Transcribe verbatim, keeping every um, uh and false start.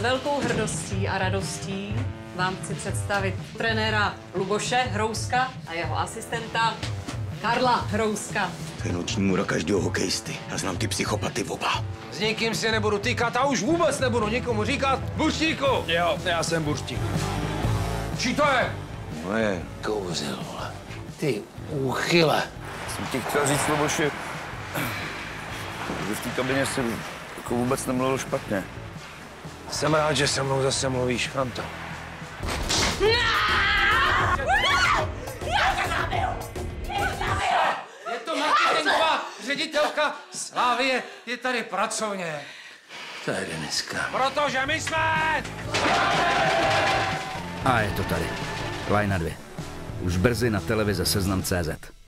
velkou hrdostí a radostí vám chci představit trenéra Luboše Hrouska a jeho asistenta Karla Hrouska. To je noční můra každého hokejisty. Já znám ty psychopaty oba. S nikým se nebudu týkat a už vůbec nebudu nikomu říkat Buštíku. Jo, já jsem Buštík. Čí to je? Moje. Kouřil, vole. Ty úchyle. Jsem ti chtěl říct, Luboši, že v té kabině si jako vůbec nemluvil špatně. Jsem rád, že se mnou zase mluvíš, Anto. Je to marketingová ředitelka Slávie, je tady pracovně. To je Deniska. Protože my jsme... A je to tady. Lajna dvě. Už brzy na televize Seznam tečka cé zet.